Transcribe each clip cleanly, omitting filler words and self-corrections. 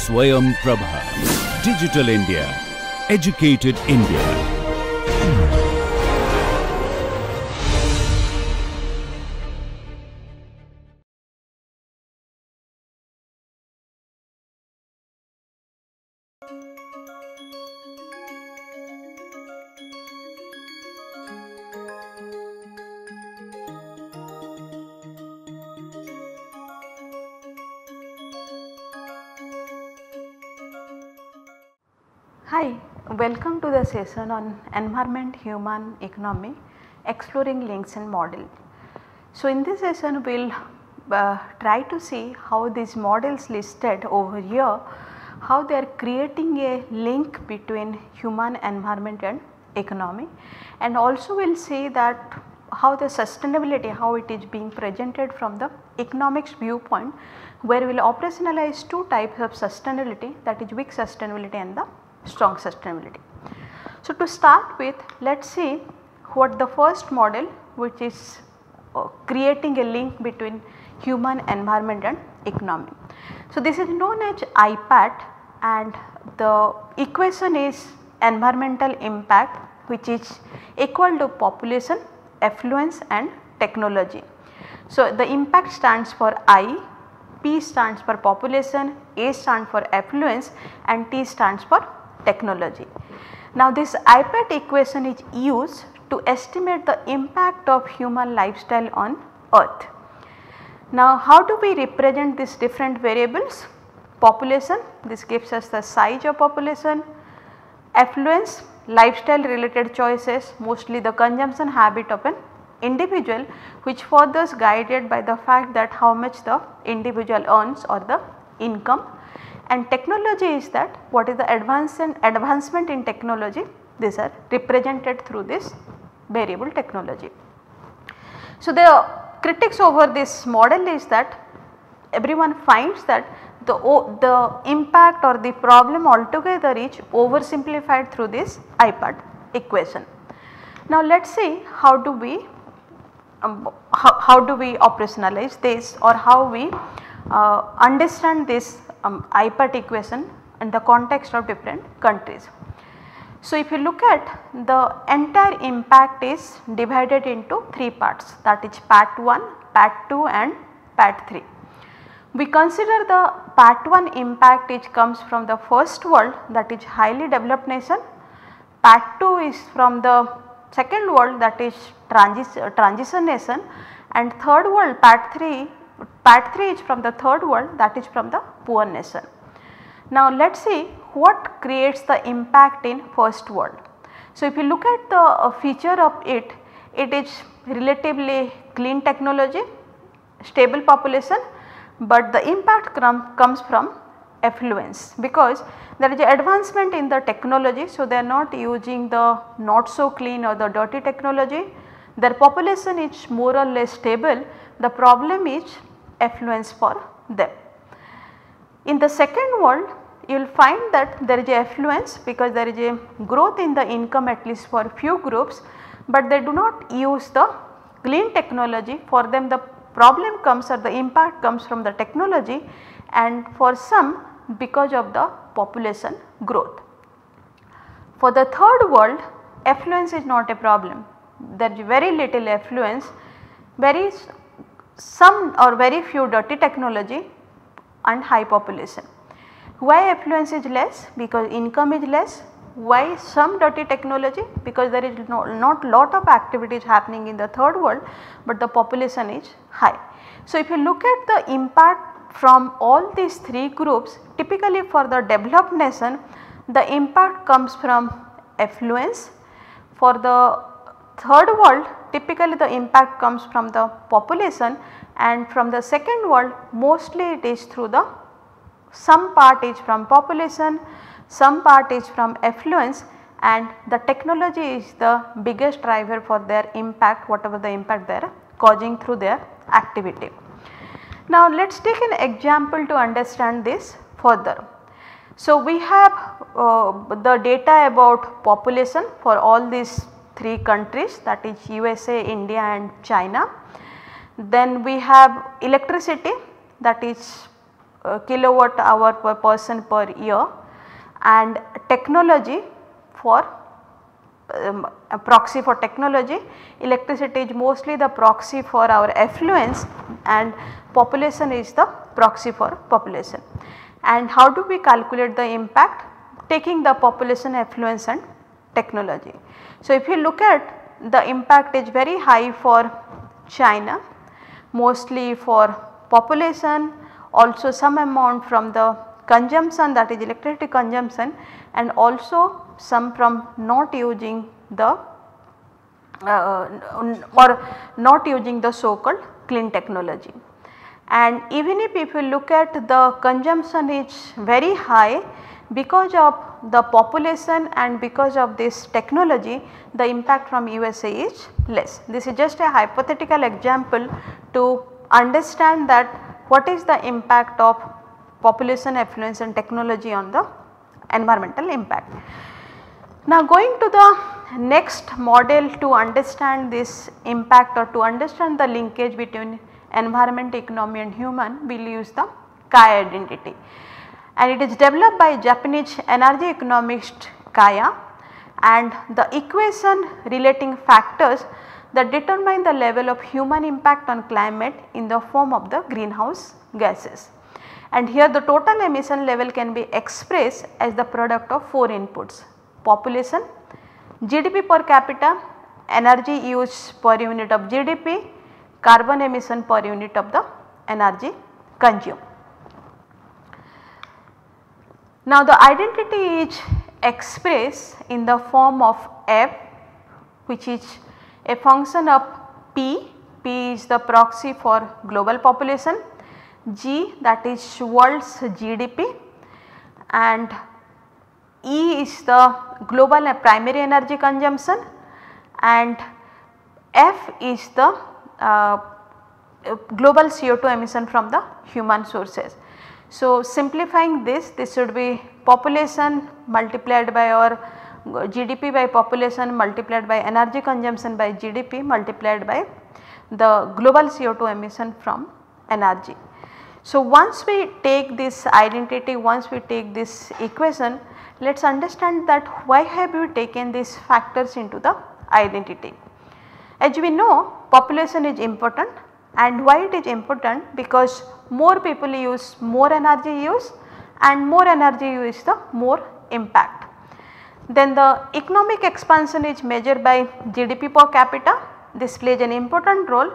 Swayam Prabha. Digital India. Educated India. Hi, welcome to the session on environment, human economy, exploring links and model. So, in this session we will try to see how these models listed over here, how they are creating a link between human, environment and economy, and also we will see that how the sustainability, how it is being presented from the economics viewpoint, where we will operationalize two types of sustainability, that is weak sustainability and the strong sustainability. So, to start with, let us see what the first model, which is creating a link between human, environment and economy. So, this is known as IPAT, and the equation is environmental impact, which is equal to population, affluence and technology. So, the impact stands for I, P stands for population, A stands for affluence and T stands for technology. Now, this IPAT equation is used to estimate the impact of human lifestyle on earth. Now, how do we represent these different variables? Population, this gives us the size of population; affluence, lifestyle related choices, mostly the consumption habit of an individual, which further is guided by the fact that how much the individual earns or the income. And technology is that what is the advancement in technology, these are represented through this variable technology. So, the critics over this model is that everyone finds that the impact or the problem altogether is oversimplified through this IPAT equation. Now, let us see how do we operationalize this, or how we understand this IPAT equation in the context of different countries. So, if you look at the entire impact is divided into three parts, that is PAT 1, PAT 2 and PAT 3. We consider the PAT 1 impact which comes from the first world, that is highly developed nation, PAT 2 is from the second world, that is transition nation, and third world PAT 3 is from the third world, that is from the poor nation. Now, let us see what creates the impact in first world. So, if you look at the feature of it, it is relatively clean technology, stable population, but the impact comes from affluence, because there is advancement in the technology. So, they are not using the not so clean or the dirty technology, their population is more or less stable, the problem is affluence for them. In the second world, you will find that there is a affluence because there is a growth in the income at least for few groups, but they do not use the clean technology. For them the problem comes or the impact comes from the technology, and for some because of the population growth. For the third world, affluence is not a problem, there is very little affluence, some or very few dirty technology and high population. Why affluence is less? Because income is less. Why some dirty technology? Because there is not lot of activities happening in the third world, but the population is high. So, if you look at the impact from all these three groups, typically for the developed nation the impact comes from affluence. For the third world, typically the impact comes from the population, and from the second world mostly it is through the some part is from population, some part is from affluence, and the technology is the biggest driver for their impact, whatever the impact they are causing through their activity. Now, let us take an example to understand this further. So, we have the data about population for all these three countries, that is USA, India and China. Then we have electricity, that is kilowatt hour per person per year, and technology for a proxy for technology. Electricity is mostly the proxy for our effluence and population is the proxy for population. And how do we calculate the impact? Taking the population, effluence and technology. So, if you look at the impact is very high for China, mostly for population, also some amount from the consumption, that is electricity consumption, and also some from not using the or not using the so called clean technology. And even if you look at the consumption is very high, because of the population and because of this technology, the impact from USA is less. This is just a hypothetical example to understand that what is the impact of population, affluence and technology on the environmental impact. Now, going to the next model to understand this impact or to understand the linkage between environment, economy and human, we will use the Kaya identity, and it is developed by Japanese energy economist Kaya, and the equation relating factors that determine the level of human impact on climate in the form of the greenhouse gases. And here the total emission level can be expressed as the product of 4 inputs: population, GDP per capita, energy use per unit of GDP, carbon emission per unit of the energy consumed. Now, the identity is expressed in the form of F, which is a function of P. P is the proxy for global population, G that is world's GDP, and E is the global primary energy consumption, and F is the global CO2 emission from the human sources. So, simplifying this should be population multiplied by or GDP by population multiplied by energy consumption by GDP multiplied by the global CO2 emission from energy. So, once we take this identity, once we take this equation, let us understand that why have we taken these factors into the identity. As we know, population is important, and why it is important? Because more people use more energy use, and more energy use the more impact. Then the economic expansion is measured by GDP per capita. This plays an important role,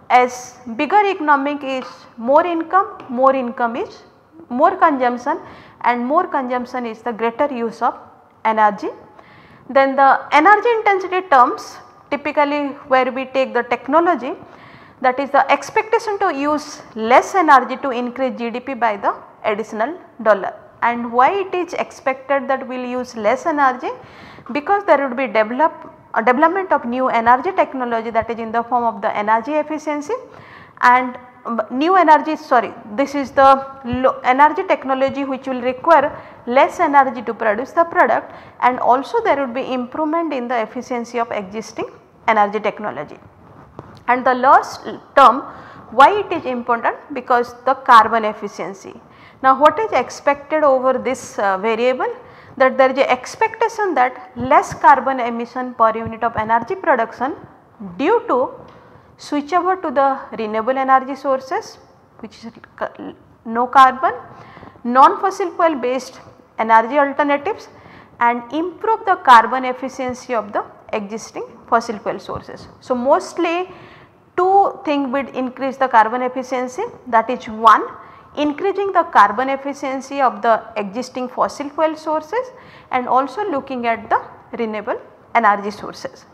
as bigger economic is more income is more consumption, and more consumption is the greater use of energy. Then the energy intensity terms, typically where we take the technology, that is the expectation to use less energy to increase GDP by the additional dollar. And why it is expected that we will use less energy? Because there would be development of new energy technology, that is in the form of the energy efficiency, and new energy, this is the energy technology which will require less energy to produce the product, and also there would be improvement in the efficiency of existing energy technology. And the last term, why it is important? Because the carbon efficiency. Now, what is expected over this variable? That there is a expectation that less carbon emission per unit of energy production due to switch over to the renewable energy sources, which is no carbon, non-fossil fuel based energy alternatives, and improve the carbon efficiency of the existing fossil fuel sources. So, mostly two things will increase the carbon efficiency, that is one, increasing the carbon efficiency of the existing fossil fuel sources, and also looking at the renewable energy sources.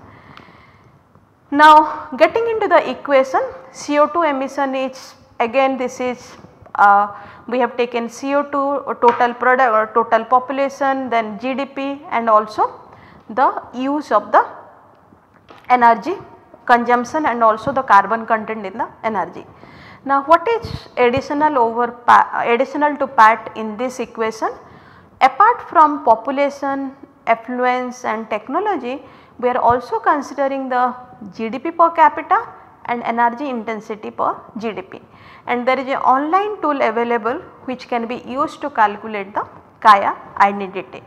Now, getting into the equation, CO2 emission is, again this is we have taken CO2 total product or total population, then GDP, and also the use of the energy consumption and also the carbon content in the energy. Now, what is additional to PAT in this equation? Apart from population, affluence and technology, we are also considering the GDP per capita and energy intensity per GDP, and there is an online tool available which can be used to calculate the Kaya identity.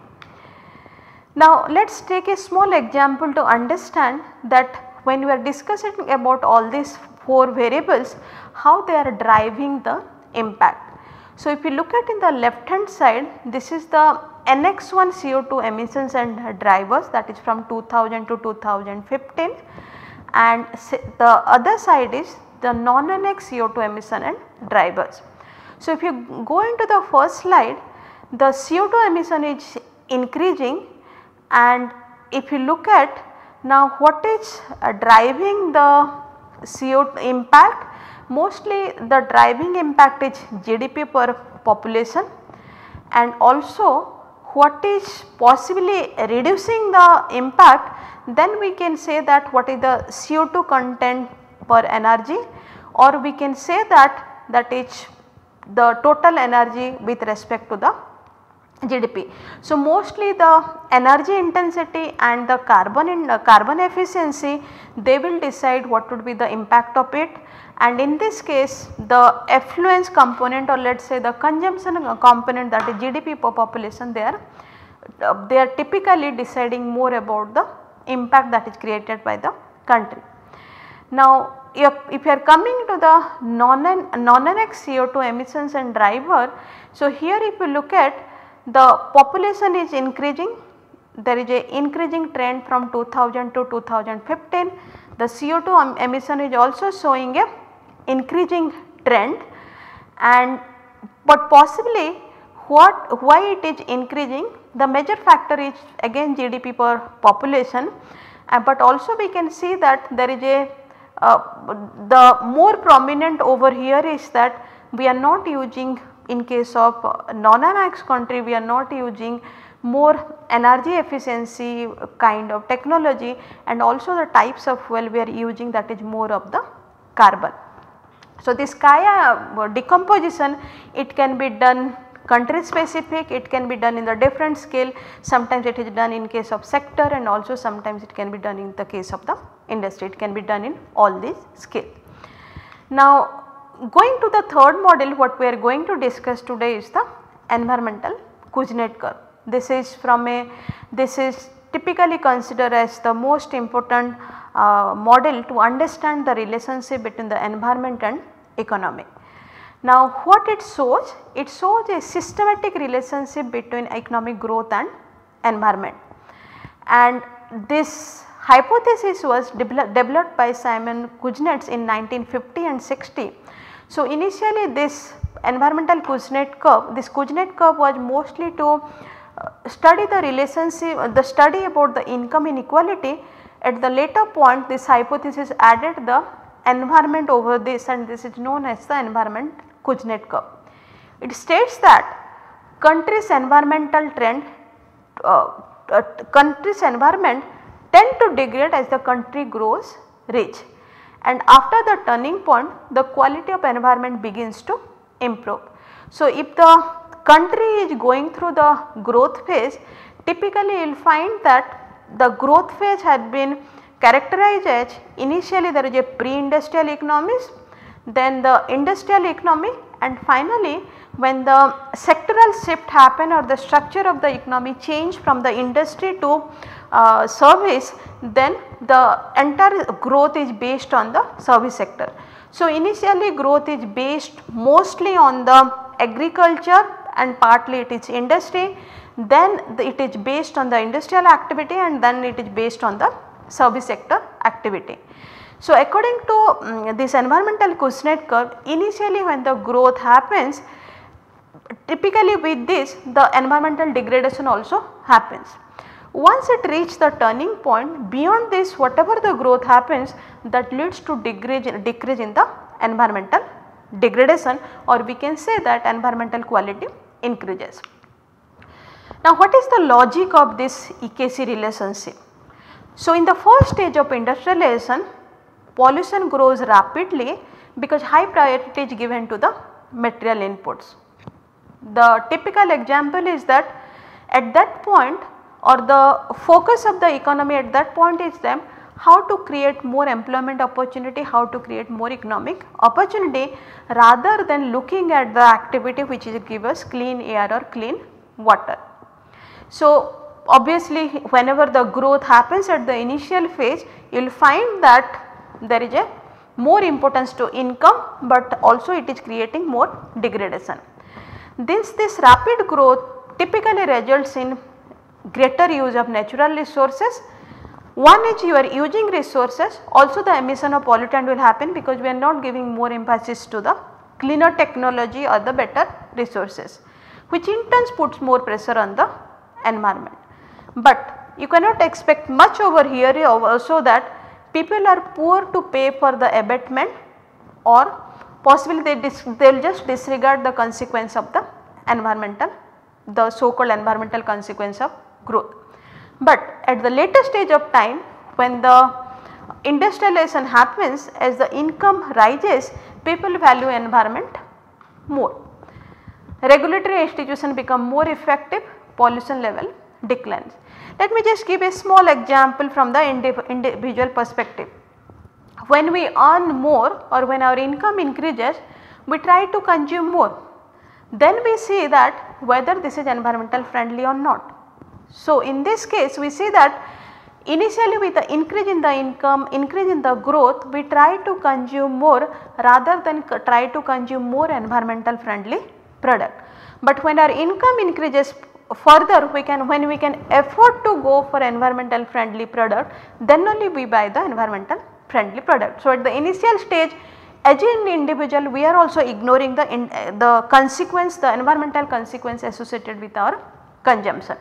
Now let us take a small example to understand that when we are discussing about all these 4 variables, how they are driving the impact. So if you look at in the left hand side, this is the NX1 CO2 emissions and drivers, that is from 2000 to 2015, and the other side is the non-NX CO2 emission and drivers. So if you go into the first slide, the CO2 emission is increasing, and if you look at now what is driving the CO2 impact, mostly the driving impact is GDP per population, and also what is possibly reducing the impact, then we can say that what is the CO2 content per energy, or we can say that that is the total energy with respect to the GDP. So mostly the energy intensity and the carbon efficiency, they will decide what would be the impact of it, and in this case the affluence component, or let us say the consumption component, that is GDP per population, they are typically deciding more about the impact that is created by the country. Now if you are coming to the non-NX CO2 emissions and driver, so here if you look at the population is increasing, there is a increasing trend from 2000 to 2015, the CO2 emission is also showing a increasing trend, and but possibly why it is increasing, the major factor is again GDP per population, but also we can see that there is a the more prominent over here is that we are not using, in case of non-NX country, we are not using more energy efficiency kind of technology, and also the types of fuel we are using, that is more of the carbon. So this Kaya decomposition, it can be done country specific, it can be done in the different scale, sometimes it is done in case of sector, and also sometimes it can be done in the case of the industry, it can be done in all these scale. Now going to the third model, what we are going to discuss today is the environmental Kuznets curve. This is typically considered as the most important model to understand the relationship between the environment and economy. Now what it shows? It shows a systematic relationship between economic growth and environment, and this hypothesis was developed by Simon Kuznets in 1950 and 60. So initially this environmental Kuznets curve, this Kuznets curve was mostly to study the relationship, the study about the income inequality. At the later point this hypothesis added the environment over this, and this is known as the environment Kuznets curve. It states that country's environmental trend, country's environment tend to degrade as the country grows rich, and after the turning point the quality of environment begins to improve. So if the country is going through the growth phase, typically you will find that the growth phase had been characterized as initially there is a pre-industrial economies, then the industrial economy, and finally when the sectoral shift happen or the structure of the economy change from the industry to service, then the entire growth is based on the service sector. So initially growth is based mostly on the agriculture and partly it is industry, then it is based on the industrial activity, and then it is based on the service sector activity. So according to this environmental Kuznets curve, initially when the growth happens, typically with this the environmental degradation also happens. Once it reaches the turning point, beyond this whatever the growth happens, that leads to decrease in the environmental degradation, or we can say that environmental quality increases. Now what is the logic of this EKC relationship? So in the first stage of industrialization, pollution grows rapidly because high priority is given to the material inputs. The typical example is that at that point, or the focus of the economy at that point is that how to create more employment opportunity, how to create more economic opportunity rather than looking at the activity which is give us clean air or clean water. So, obviously whenever the growth happens at the initial phase, you will find that there is a more importance to income, but also it is creating more degradation. This rapid growth typically results in greater use of natural resources. One is you are using resources, also the emission of pollutant will happen because we are not giving more emphasis to the cleaner technology or the better resources, which in turn puts more pressure on the environment. But you cannot expect much over here also that people are poor to pay for the abatement, or possibly they will just disregard the consequence of the environmental, the so called environmental consequence of growth. But at the later stage of time, when the industrialization happens, as the income rises, people value environment more. Regulatory institutions become more effective, pollution level declines. Let me just give a small example from the individual perspective. When we earn more or when our income increases, we try to consume more. Then we see that whether this is environmental friendly or not. So, in this case we see that initially with the increase in the income, increase in the growth, we try to consume more rather than try to consume more environmental friendly product. But when our income increases further, when we can afford to go for environmental friendly product, then only we buy the environmental friendly product. So, at the initial stage, as an individual we are also ignoring the consequence, the environmental consequence associated with our consumption.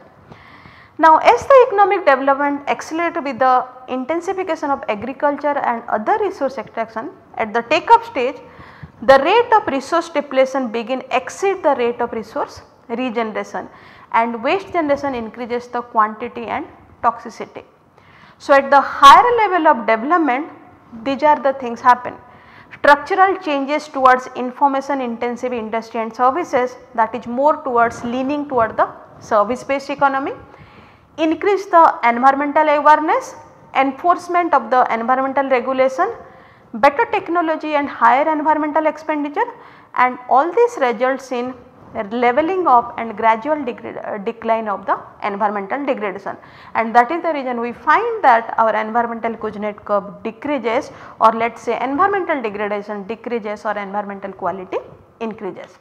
Now, as the economic development accelerated with the intensification of agriculture and other resource extraction, at the take up stage the rate of resource depletion exceed the rate of resource regeneration, and waste generation increases the quantity and toxicity. So, at the higher level of development, these are the things happen. Structural changes towards information intensive industry and services, that is more towards leaning toward the service based economy. Increase the environmental awareness, enforcement of the environmental regulation, better technology and higher environmental expenditure, and all this results in leveling off and gradual decline of the environmental degradation, and that is the reason we find that our environmental Kuznets curve decreases, or let us say environmental degradation decreases or environmental quality increases.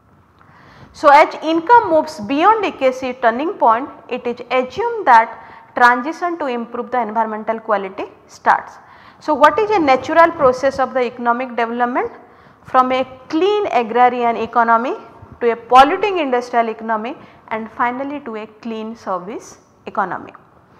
So, as income moves beyond EKC turning point, it is assumed that transition to improve the environmental quality starts. So, what is a natural process of the economic development? From a clean agrarian economy to a polluting industrial economy, and finally to a clean service economy.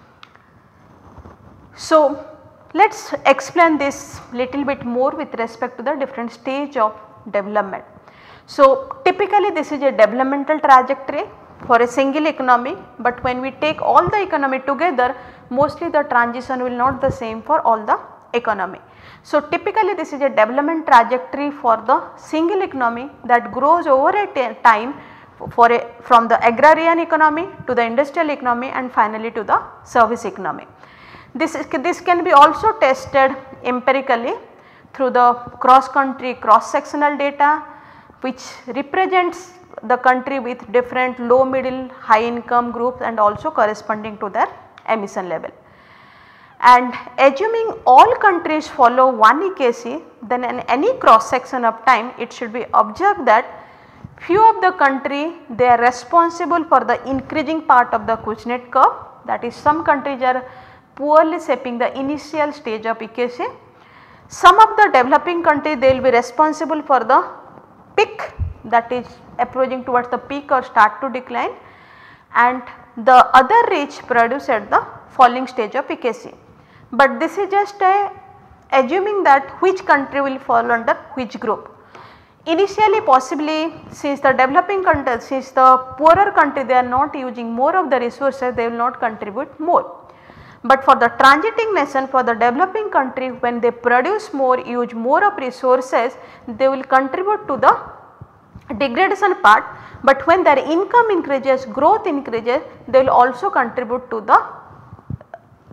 So, let us explain this little bit more with respect to the different stage of development. So, typically this is a developmental trajectory for a single economy, but when we take all the economy together, mostly the transition will not the same for all the economy. So, typically this is a development trajectory for the single economy that grows over a time from the agrarian economy to the industrial economy and finally to the service economy. This can be also tested empirically through the cross country cross sectional data, which represents the country with different low, middle, high income groups and also corresponding to their emission level. And assuming all countries follow one EKC, then in any cross section of time it should be observed that few of the country they are responsible for the increasing part of the Kuznets curve, that is some countries are poorly shaping the initial stage of EKC. Some of the developing countries they will be responsible for the peak, that is approaching towards the peak or start to decline, and the other rich produce at the falling stage of EKC. But this is just assuming that which country will fall under which group. Initially possibly since the developing country, since the poorer country they are not using more of the resources, they will not contribute more. But for the transiting nation, for the developing country, when they produce more, use more of resources, they will contribute to the degradation part, but when their income increases, growth increases, they will also contribute to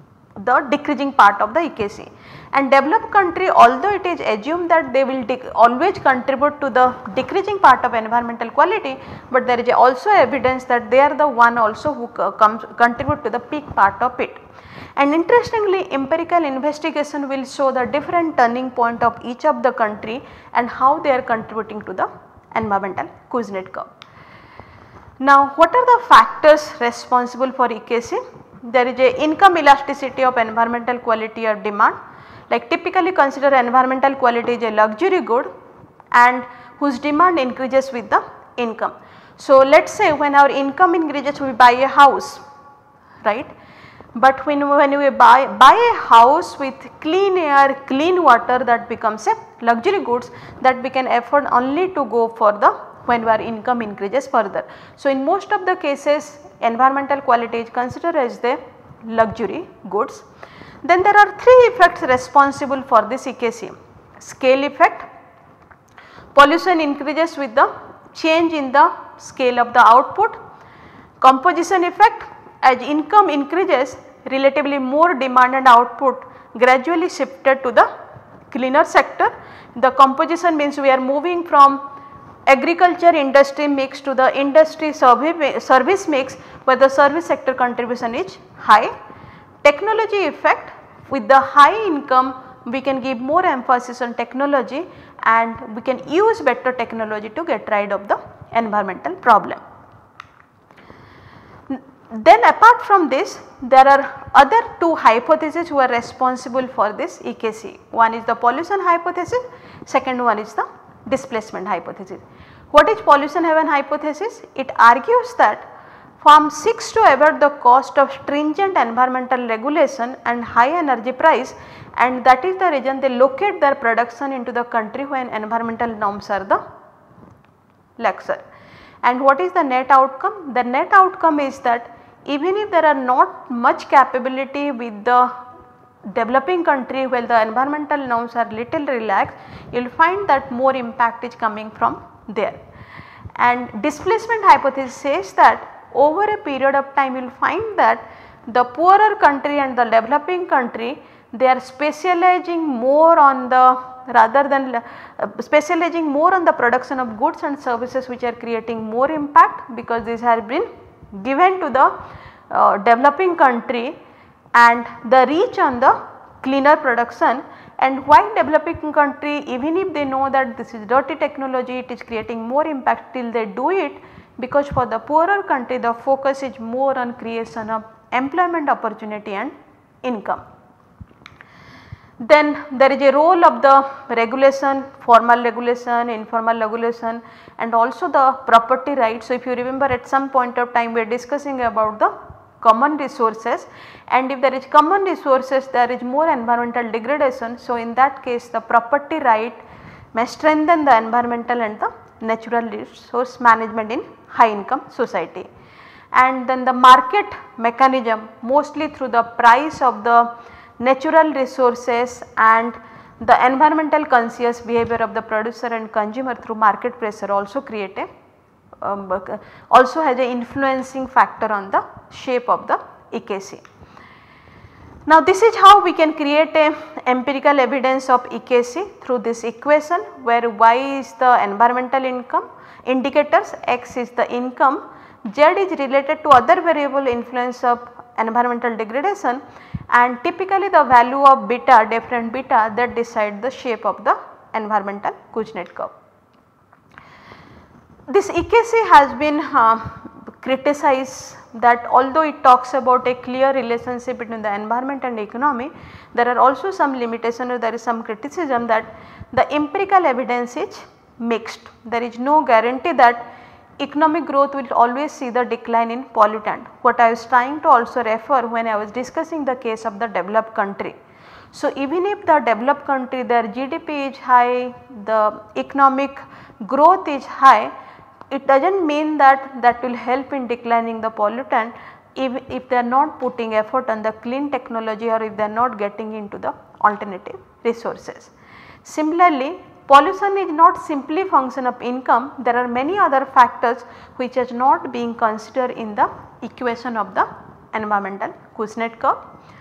the decreasing part of the EKC. And developed country, although it is assumed that they will always contribute to the decreasing part of environmental quality, but there is also evidence that they are the one also who contribute to the peak part of it. And interestingly, empirical investigation will show the different turning point of each of the country and how they are contributing to the environmental Kuznets curve. Now, what are the factors responsible for EKC? There is a income elasticity of environmental quality or demand. Like typically consider environmental quality is a luxury good and whose demand increases with the income. So, let us say when our income increases we buy a house, right, but when we buy a house with clean air, clean water, that becomes a luxury goods that we can afford only to go for the when our income increases further. So, in most of the cases environmental quality is considered as the luxury goods. Then there are three effects responsible for this EKC. Scale effect, pollution increases with the change in the scale of the output. Composition effect, as income increases relatively more demand and output gradually shifted to the cleaner sector. The composition means we are moving from agriculture industry mix to the industry service mix where the service sector contribution is high. Technology effect, with the high income we can give more emphasis on technology and we can use better technology to get rid of the environmental problem. Then apart from this, there are other two hypotheses who are responsible for this EKC. One is the pollution hypothesis, second one is the displacement hypothesis. What is pollution heaven hypothesis? It argues that farm seeks to avoid the cost of stringent environmental regulation and high energy price, and that is the reason they locate their production into the country when environmental norms are the laxer. And what is the net outcome? The net outcome is that even if there are not much capability with the developing country while the environmental norms are little relaxed, you will find that more impact is coming from there. And displacement hypothesis says that over a period of time you will find that the poorer country and the developing country, they are specializing more on the specializing more on the production of goods and services which are creating more impact, because these have been given to the developing country and the reach on the cleaner production. And why developing country, even if they know that this is dirty technology, it is creating more impact, still they do it, because for the poorer country the focus is more on creation of employment opportunity and income. Then there is a role of the regulation, formal regulation, informal regulation, and also the property rights. So, if you remember at some point of time we are discussing about the common resources, and if there is common resources there is more environmental degradation. So, in that case the property right may strengthen the environmental and the natural resource management in high income society. And then the market mechanism, mostly through the price of the natural resources and the environmental conscious behavior of the producer and consumer through market pressure, also create a also has a influencing factor on the shape of the EKC. Now, this is how we can create a empirical evidence of EKC through this equation, where y is the environmental income indicators, x is the income, z is related to other variable influence of environmental degradation, and typically the value of beta, different beta, that decide the shape of the environmental Kuznets curve. This EKC has been criticized that although it talks about a clear relationship between the environment and economy, there are also some limitations, or there is some criticism that the empirical evidence is mixed. There is no guarantee that economic growth will always see the decline in pollutant, what I was trying to also refer when I was discussing the case of the developed country. So, even if the developed country, their GDP is high, the economic growth is high, it does not mean that that will help in declining the pollutant if they are not putting effort on the clean technology, or if they are not getting into the alternative resources. Similarly, pollution is not simply function of income, there are many other factors which is not being considered in the equation of the environmental Kuznets curve.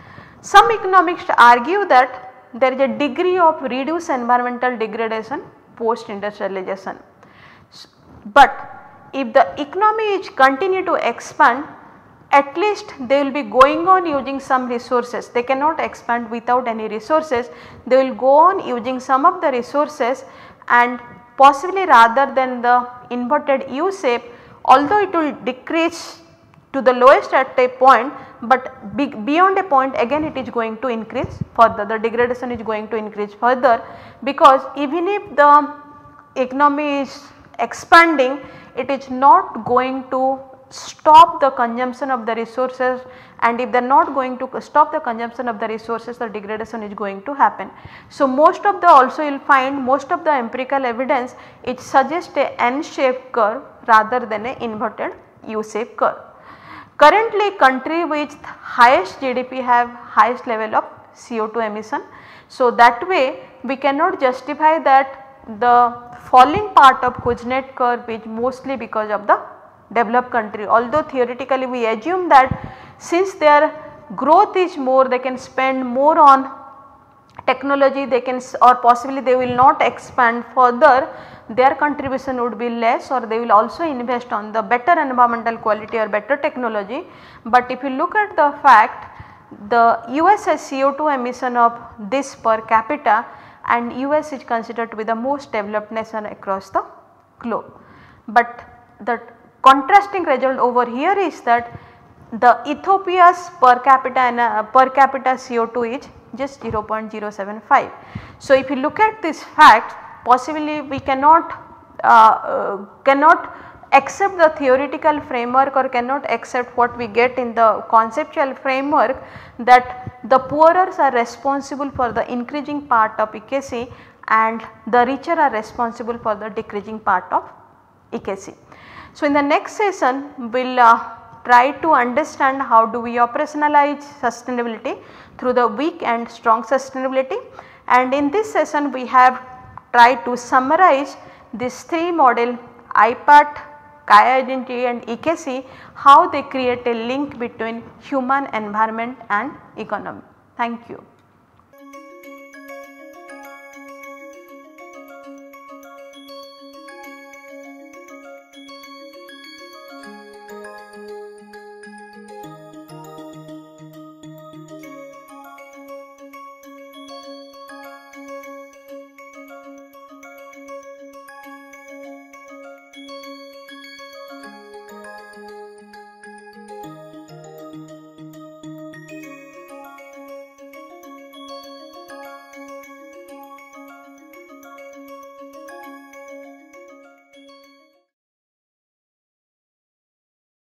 Some economists argue that there is a degree of reduced environmental degradation post industrialization. But if the economy is continue to expand, at least they will be going on using some resources. They cannot expand without any resources. They will go on using some of the resources, and possibly rather than the inverted U shape, although it will decrease to the lowest at a point, but beyond a point again it is going to increase further, the degradation is going to increase further, because even if the economy is expanding, it is not going to stop the consumption of the resources, and if they are not going to stop the consumption of the resources, the degradation is going to happen. So, most of the also you will find most of the empirical evidence, it suggests a N shaped curve rather than a inverted U shaped curve. Currently country with highest GDP have highest level of CO2 emission. So, that way we cannot justify that the falling part of Kuznets curve is mostly because of the developed country, although theoretically we assume that since their growth is more, they can spend more on technology, they can, or possibly they will not expand further, their contribution would be less, or they will also invest on the better environmental quality or better technology. But if you look at the fact, the US has CO2 emission of this per capita, and US is considered to be the most developed nation across the globe. But the contrasting result over here is that the Ethiopia's per capita and CO2 is just 0.075. So, if you look at this fact, possibly we cannot accept the theoretical framework or cannot accept what we get in the conceptual framework, that the poorer are responsible for the increasing part of EKC and the richer are responsible for the decreasing part of EKC. So, in the next session we will try to understand how do we operationalize sustainability through the weak and strong sustainability, and in this session we have tried to summarize these three model IPAT, Kaya identity and EKC, how they create a link between human, environment and economy. Thank you.